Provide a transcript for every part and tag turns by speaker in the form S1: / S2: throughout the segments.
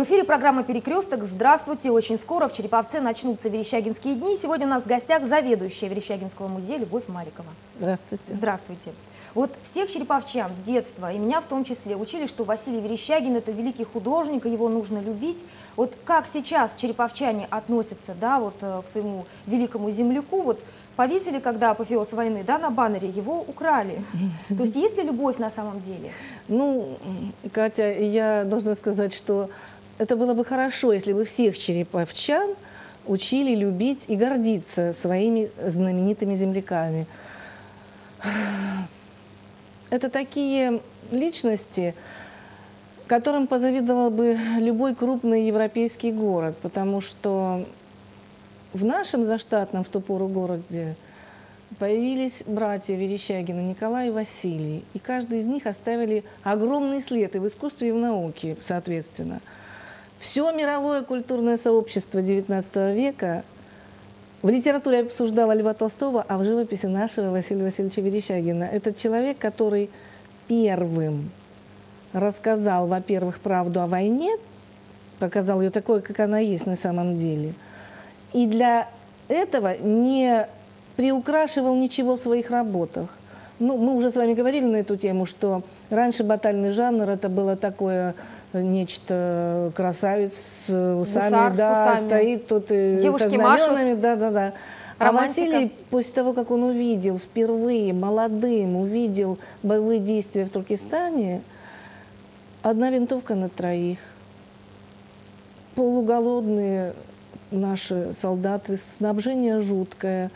S1: эфире программа «Перекресток». Здравствуйте. Очень скоро в Череповце начнутся Верещагинские дни. Сегодня у нас в гостях заведующая Верещагинского музея Любовь Марикова.
S2: Здравствуйте.
S1: Здравствуйте. Вот всех череповчан с детства, и меня в том числе, учили, что Василий Верещагин – это великий художник, и его нужно любить. Вот как сейчас череповчане относятся, да, вот, к своему великому земляку? Вот повесили, когда апофеоз войны, да, на баннере, его украли. То есть есть ли любовь на самом деле?
S2: Ну, Катя, я должна сказать, что это было бы хорошо, если бы всех череповчан учили любить и гордиться своими знаменитыми земляками. Это такие личности, которым позавидовал бы любой крупный европейский город, потому что в нашем заштатном в ту пору городе появились братья Верещагины, Николай и Василий, и каждый из них оставили огромный след и в искусстве, и в науке, соответственно. Все мировое культурное сообщество XIX века в литературе обсуждало Льва Толстого, а в живописи нашего Василия Васильевича Верещагина. Это человек, который первым рассказал, во-первых, правду о войне, показал ее такой, как она есть на самом деле, и для этого не приукрашивал ничего в своих работах. Ну, мы уже с вами говорили на эту тему, что раньше батальный жанр это было такое нечто красавец с усами, да, стоит тут и со знаменами, да. А Василий, после того, как он увидел впервые, молодым, увидел боевые действия в Туркестане, одна винтовка на троих, полуголодные наши солдаты, снабжение жуткое,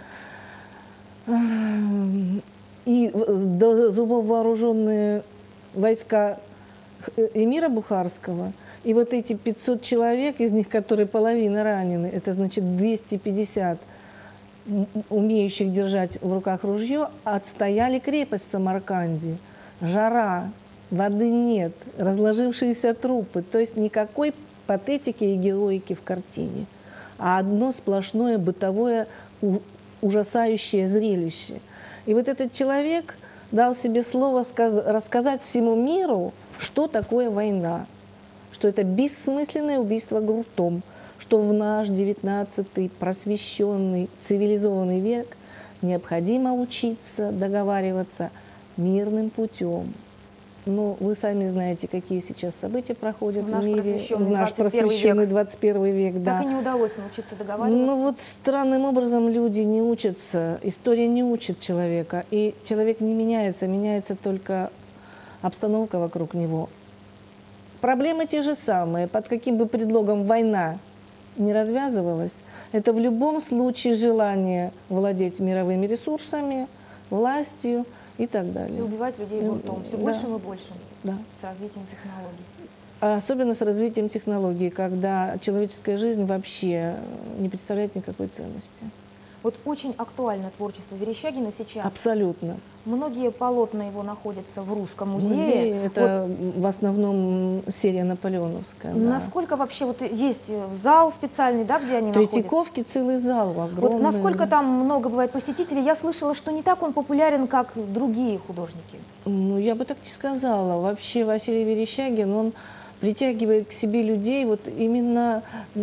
S2: и до зубов вооруженные войска эмира Бухарского, и вот эти 500 человек, из них, которые половина ранены, это значит 250 умеющих держать в руках ружье, отстояли крепость в Самарканде. Жара, воды нет, разложившиеся трупы, то есть никакой патетики и героики в картине, а одно сплошное бытовое ужасающее зрелище. И вот этот человек дал себе слово рассказать всему миру, что такое война, что это бессмысленное убийство гуртом, что в наш 19-й просвещенный, цивилизованный век необходимо учиться договариваться мирным путем. Но вы сами знаете, какие сейчас события проходят в мире, в наш просвещенный 21 век. Да.
S1: Так и не удалось научиться договариваться?
S2: Ну вот странным образом люди не учатся, история не учит человека, и человек не меняется, меняется только обстановка вокруг него. Проблемы те же самые, под каким бы предлогом война не развязывалась, это в любом случае желание владеть мировыми ресурсами, властью и так далее.
S1: И убивать людей гуртом, все большим и большим, с развитием технологий.
S2: Особенно с развитием технологий, когда человеческая жизнь вообще не представляет никакой ценности.
S1: Вот очень актуально творчество Верещагина сейчас.
S2: Абсолютно.
S1: Многие полотна его находятся в Русском музее.
S2: Это вот, в основном серия наполеоновская.
S1: Насколько вообще вот есть зал специальный, да, где они находятся?
S2: Третьяковки целый зал огромный.
S1: Вот насколько там много бывает посетителей? Я слышала, что не так он популярен, как другие художники.
S2: Ну, я бы так не сказала. Вообще Василий Верещагин, он притягивает к себе людей вот именно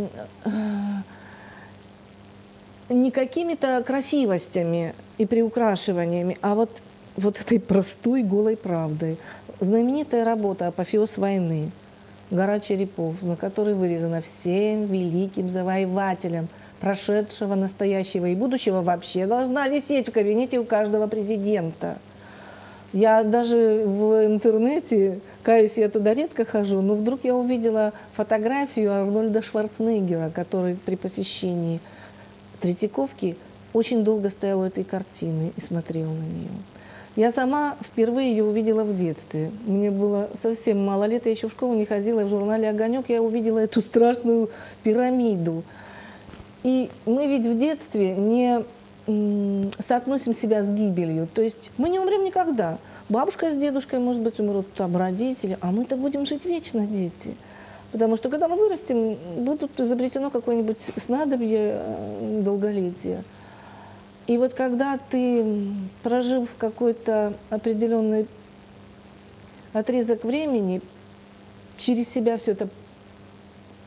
S2: не какими-то красивостями и приукрашиваниями, а вот этой простой голой правдой. Знаменитая работа «Апофеоз войны», гора черепов, на которой вырезано всем великим завоевателям прошедшего, настоящего и будущего, вообще должна висеть в кабинете у каждого президента. Я даже в интернете, каюсь, я туда редко хожу, но вдруг я увидела фотографию Арнольда Шварценеггера, который при посещении Третьяковки очень долго стоял у этой картины и смотрел на нее. Я сама впервые ее увидела в детстве. Мне было совсем мало лет, я еще в школу не ходила, и в журнале «Огонек» я увидела эту страшную пирамиду. И мы ведь в детстве не соотносим себя с гибелью. То есть мы не умрем никогда. Бабушка с дедушкой, может быть, умрут, там родители, а мы-то будем жить вечно, дети. Потому что когда мы вырастем, будет изобретено какое-нибудь снадобье долголетия. И вот когда ты, прожив какой-то определенный отрезок времени, через себя все это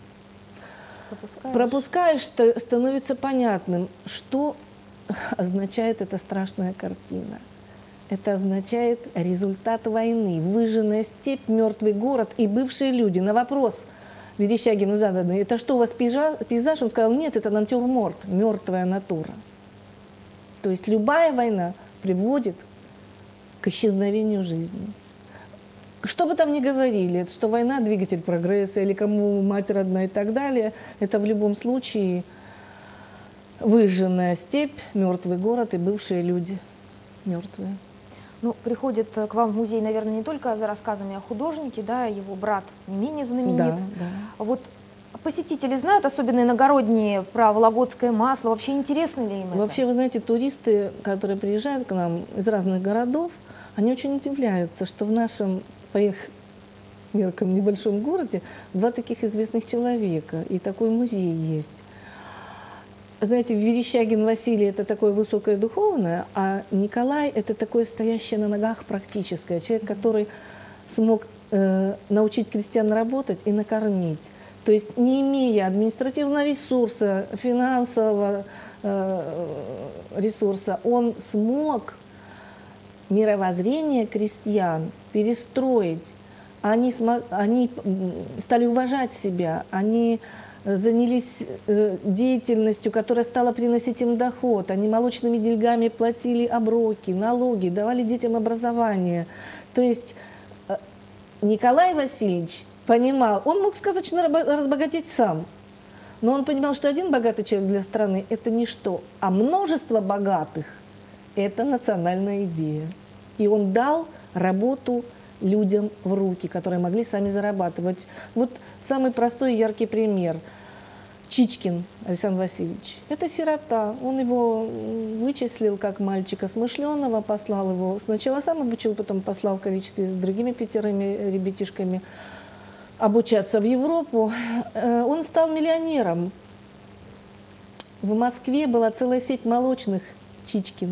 S2: пропускаешь, становится понятным, что означает эта страшная картина. Это означает результат войны, выжженная степь, мертвый город и бывшие люди. На вопрос Верещагину заданный: это что у вас пейзаж? Он сказал: нет, это натюрморт, мертвая натура. То есть любая война приводит к исчезновению жизни. Что бы там ни говорили, что война – двигатель прогресса, или кому мать родная и так далее, это в любом случае выжженная степь, мертвый город и бывшие люди мертвые.
S1: Ну, приходит к вам в музей, наверное, не только за рассказами о художнике, да, его брат не менее знаменит.
S2: Да.
S1: Вот посетители знают, особенно иногородние, про вологодское масло? Вообще интересно ли им это?
S2: Вообще, вы знаете, туристы, которые приезжают к нам из разных городов, они очень удивляются, что в нашем, по их меркам, небольшом городе два таких известных человека, и такой музей есть. Знаете, Верещагин Василий – это такое высокое духовное, а Николай – это такое стоящее на ногах практическое. Человек, который смог научить крестьян работать и накормить. То есть, не имея административного ресурса, финансового ресурса, он смог мировоззрение крестьян перестроить. Они стали уважать себя, они занялись деятельностью, которая стала приносить им доход. Они молочными деньгами платили оброки, налоги, давали детям образование. То есть Николай Васильевич понимал, он мог сказочно разбогатеть сам, но он понимал, что один богатый человек для страны – это ничто, а множество богатых – это национальная идея. И он дал работу людям в руки, которые могли сами зарабатывать. Вот самый простой и яркий пример. Чичкин Александр Васильевич. Это сирота. Он его вычислил как мальчика смышленого, послал его. Сначала сам обучил, потом послал в количестве с другими 5 ребятишками обучаться в Европу. Он стал миллионером. В Москве была целая сеть молочных Чичкин.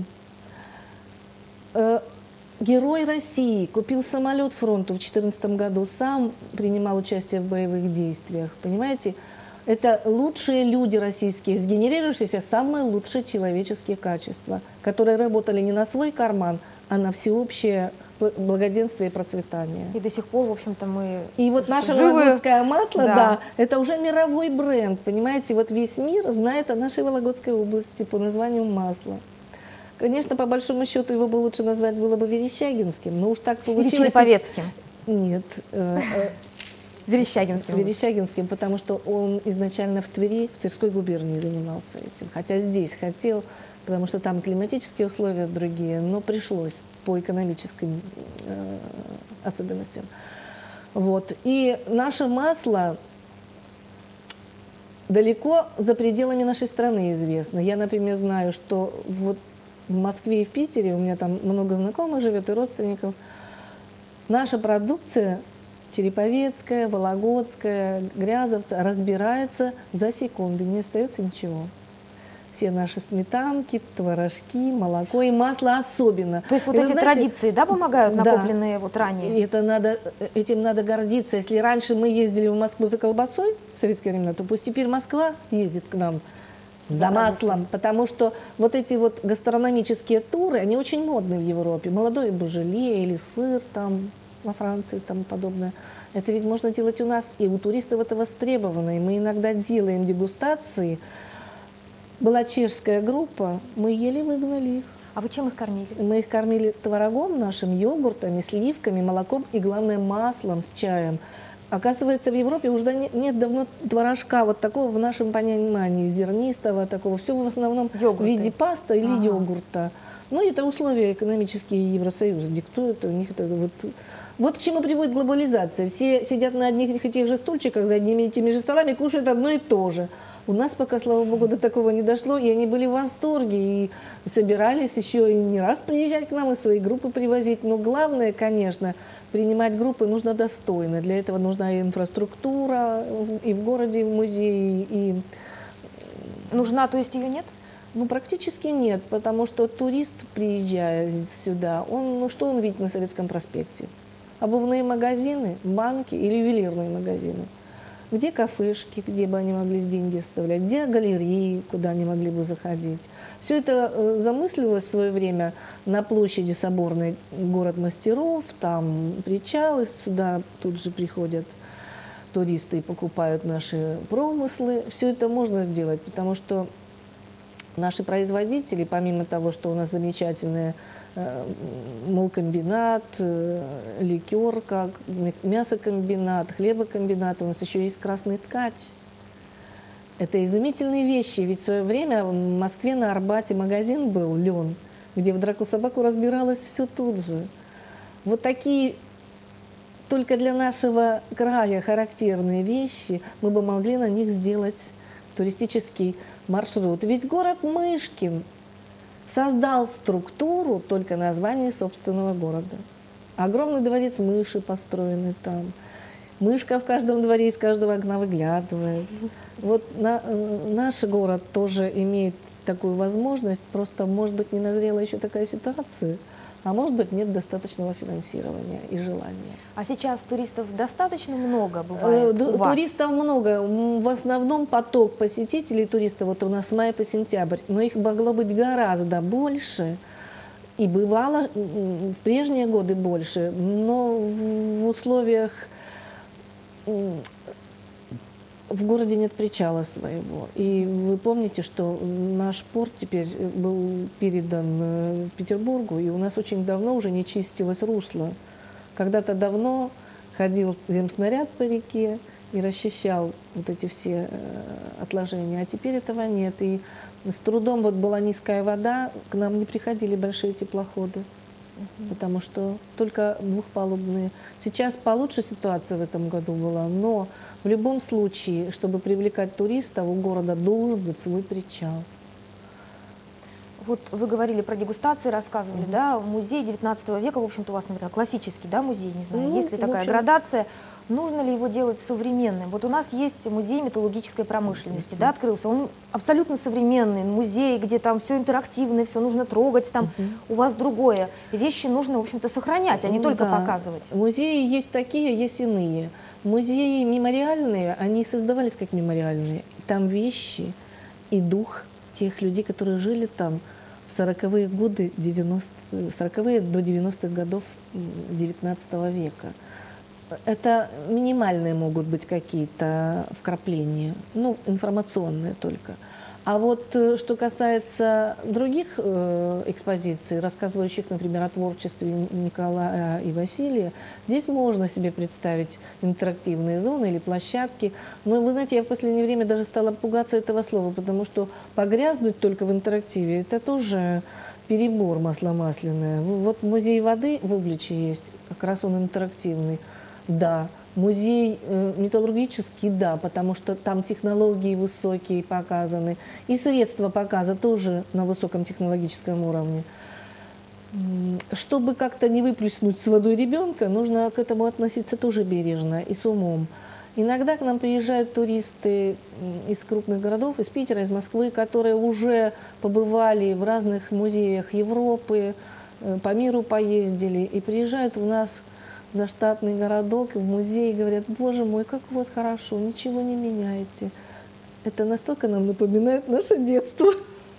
S2: Герой России, купил самолет фронту в 2014 году, сам принимал участие в боевых действиях. Понимаете, это лучшие люди российские, сгенерировавшиеся самые лучшие человеческие качества, которые работали не на свой карман, а на всеобщее благоденствие и процветание.
S1: И до сих пор, в общем-то, мы...
S2: И вот наше
S1: живы.
S2: вологодское масло,
S1: Да.
S2: да, это уже мировой бренд, понимаете, вот весь мир знает о нашей Вологодской области по названию масла. Конечно, по большому счету его бы лучше назвать было бы Верещагинским, но уж так получилось.
S1: Или Череповецким.
S2: Нет,
S1: Верещагинским.
S2: Верещагинским, потому что он изначально в Твери, в Тверской губернии занимался этим. Хотя здесь хотел, потому что там климатические условия другие, но пришлось по экономическим особенностям. Вот. И наше масло далеко за пределами нашей страны известно. Я, например, знаю, что вот в Москве и в Питере, у меня там много знакомых живет и родственников, наша продукция череповецкая, вологодская, грязовца разбирается за секунды, не остается ничего. Все наши сметанки, творожки, молоко и масло особенно.
S1: То есть вот
S2: И
S1: эти
S2: вы знаете,
S1: традиции, да, помогают,
S2: да,
S1: накопленные вот ранее?
S2: этим надо гордиться. Если раньше мы ездили в Москву за колбасой в советские времена, то пусть теперь Москва ездит к нам за маслом, потому что вот эти вот гастрономические туры, они очень модны в Европе. Молодое бужеле или сыр там во Франции и тому подобное. Это ведь можно делать у нас, и у туристов это востребовано. И мы иногда делаем дегустации. Была чешская группа, мы ели, выгнали их.
S1: А вы чем их кормили?
S2: Мы их кормили творогом нашим, йогуртами, сливками, молоком и, главное, маслом с чаем. Оказывается, в Европе уже нет давно творожка вот такого в нашем понимании, зернистого такого. Все в основном в виде пасты или йогурта. Ну, это условия экономические Евросоюза диктуют. У них это вот к чему приводит глобализация. Все сидят на одних и тех же стульчиках, за одними и теми же столами, кушают одно и то же. У нас пока, слава богу, до такого не дошло, и они были в восторге, и собирались еще и не раз приезжать к нам, и свои группы привозить. Но главное, конечно, принимать группы нужно достойно. Для этого нужна и инфраструктура, и в городе, и в музее, и...
S1: Нужна, то есть ее нет?
S2: Ну, практически нет, потому что турист, приезжая сюда, что он видит на Советском проспекте? Обувные магазины, банки или ювелирные магазины. где кафешки, где бы они могли деньги оставлять, где галереи, куда они могли бы заходить. Все это замысливалось в свое время на площади Соборной, город мастеров, там причалы, сюда тут же приходят туристы и покупают наши промыслы. Все это можно сделать, потому что наши производители, помимо того, что у нас замечательный молкомбинат, ликерка, мясокомбинат, хлебокомбинат, у нас еще есть красный ткач. Это изумительные вещи, ведь в свое время в Москве на Арбате магазин был «Лен», где в драку-собаку разбиралось все тут же. Вот такие только для нашего края характерные вещи, мы бы могли на них сделать туристический маршрут. Ведь город Мышкин создал структуру только названия собственного города. Огромный дворец мыши построенный там. Мышка в каждом дворе из каждого окна выглядывает. Вот наш город тоже имеет такую возможность, просто, может быть, не назрела еще такая ситуация, а может быть, нет достаточного финансирования и желания.
S1: А сейчас туристов достаточно много бывает у вас?
S2: Туристов много. В основном поток посетителей туристов вот у нас с мая по сентябрь, но их могло быть гораздо больше. И бывало в прежние годы больше, но в условиях в городе нет причала своего. И вы помните, что наш порт теперь был передан Петербургу, и у нас очень давно уже не чистилось русло. Когда-то давно ходил земснаряд по реке и расчищал вот эти все отложения, а теперь этого нет. И с трудом вот была низкая вода, к нам не приходили большие теплоходы. Потому что только двухпалубные. Сейчас получше ситуация в этом году была, но в любом случае, чтобы привлекать туристов, у города должен быть свой причал.
S1: Вот вы говорили про дегустации, рассказывали, да, музей 19 века, в общем-то, у вас, наверное, классический, да, музей, не знаю, есть ли такая градация, нужно ли его делать современным? Вот у нас есть музей металлургической промышленности, да, открылся, он абсолютно современный, музей, где там все интерактивное, все нужно трогать, там у вас другое. Вещи нужно, в общем-то, сохранять, а не только показывать.
S2: Музеи есть такие, есть иные. Музеи мемориальные, они создавались как мемориальные. Там вещи и дух тех людей, которые жили там в 40-е годы, 40-е до 90-х годов 19 века. Это минимальные могут быть какие-то вкрапления, ну, информационные только. А вот что касается других экспозиций, рассказывающих, например, о творчестве Николая и Василия, здесь можно себе представить интерактивные зоны или площадки. Но вы знаете, я в последнее время даже стала пугаться этого слова, потому что погрязнуть только в интерактиве – это тоже перебор масло-масляное. Вот музей воды в Угличе есть, как раз он интерактивный, да. Музей металлургический, да, потому что там технологии высокие показаны. И средства показа тоже на высоком технологическом уровне. Чтобы как-то не выплеснуть с водой ребенка, нужно к этому относиться тоже бережно и с умом. Иногда к нам приезжают туристы из крупных городов, из Питера, из Москвы, которые уже побывали в разных музеях Европы, по миру поездили и приезжают у нас заштатный городок, в музей, говорят: боже мой, как у вас хорошо, ничего не меняете. Это настолько нам напоминает наше детство.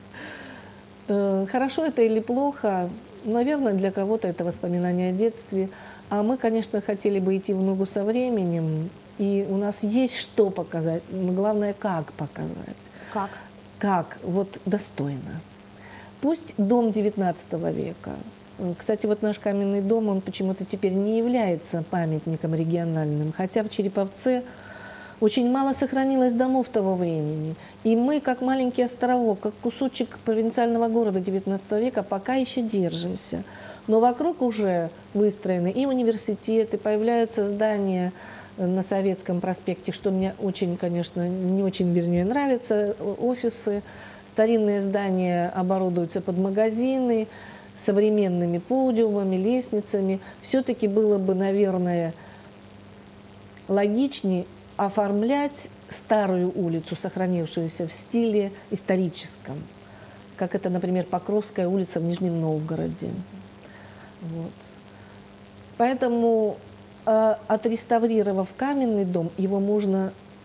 S2: Хорошо это или плохо? Наверное, для кого-то это воспоминания о детстве. А мы, конечно, хотели бы идти в ногу со временем. И у нас есть что показать, но главное, как показать.
S1: Как?
S2: Как? Вот достойно. Пусть дом 19 века. Кстати, вот наш каменный дом, он почему-то теперь не является памятником региональным, хотя в Череповце очень мало сохранилось домов того времени. И мы, как маленький островок, как кусочек провинциального города XIX века, пока еще держимся. Но вокруг уже выстроены и университеты, появляются здания на Советском проспекте, что мне очень, конечно, не очень, вернее, нравится, офисы. Старинные здания оборудуются под магазины, современными подиумами, лестницами. Все-таки было бы, наверное, логичнее оформлять старую улицу, сохранившуюся в стиле историческом, как это, например, Покровская улица в Нижнем Новгороде. Вот. Поэтому, отреставрировав каменный дом, его можно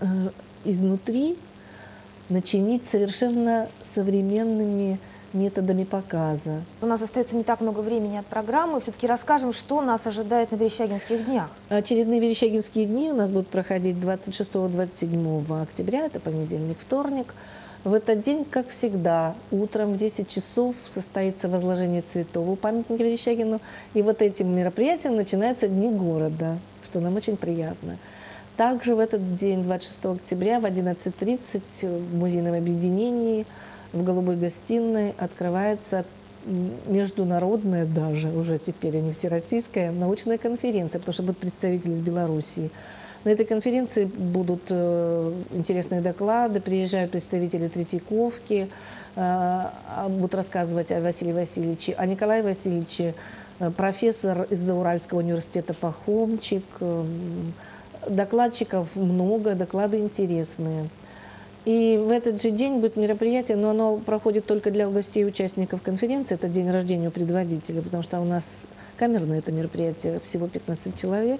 S2: изнутри начинить совершенно современными методами показа.
S1: У нас остается не так много времени от программы. Все-таки расскажем, что нас ожидает на Верещагинских днях.
S2: Очередные Верещагинские дни у нас будут проходить 26-27 октября, это понедельник, вторник. В этот день, как всегда, утром в 10 часов состоится возложение цветов у памятника Верещагину. И вот этим мероприятием начинаются Дни города, что нам очень приятно. Также в этот день, 26 октября, в 11:30 в музейном объединении в Голубой гостиной открывается международная даже, уже теперь, а не всероссийская, научная конференция, потому что будут представители из Белоруссии. На этой конференции будут интересные доклады, приезжают представители Третьяковки, будут рассказывать о Василии Васильевиче, о Николае Васильевиче, профессор из Зауральского университета Пахомчик. Докладчиков много, доклады интересные. И в этот же день будет мероприятие, но оно проходит только для гостей и участников конференции. Это день рождения у предводителя, потому что у нас камерное это мероприятие, всего 15 человек.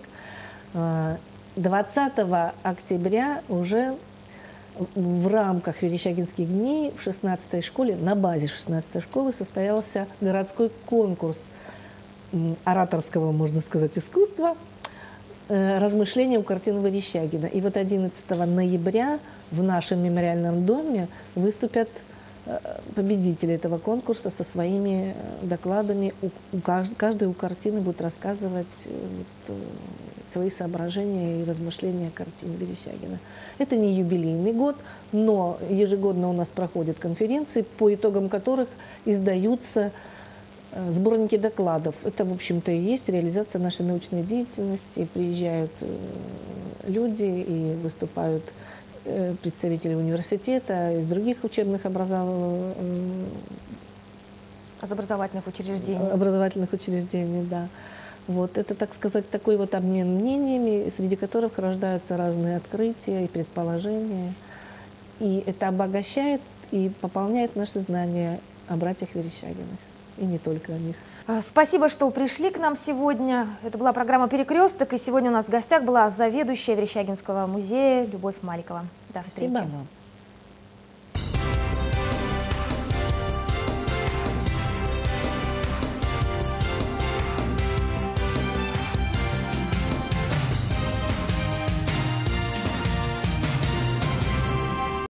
S2: 20 октября уже в рамках Верещагинских дней в 16-й школе, на базе 16-й школы состоялся городской конкурс ораторского, можно сказать, искусства, размышления у картины Верещагина. И вот 11 ноября в нашем мемориальном доме выступят победители этого конкурса со своими докладами. Каждый у картины будет рассказывать свои соображения и размышления о картине Верещагина. Это не юбилейный год, но ежегодно у нас проходят конференции, по итогам которых издаются сборники докладов. Это, в общем-то, и есть реализация нашей научной деятельности. Приезжают люди и выступают представители университета, из других учебных
S1: образовательных учреждений.
S2: Образовательных учреждений, да. Вот. Это, так сказать, такой вот обмен мнениями, среди которых рождаются разные открытия и предположения. И это обогащает и пополняет наши знания о братьях Верещагиных. И не только о них.
S1: Спасибо, что пришли к нам сегодня. Это была программа «Перекресток», и сегодня у нас в гостях была заведующая Верещагинского музея Любовь Маликова. До встречи.
S2: Спасибо вам.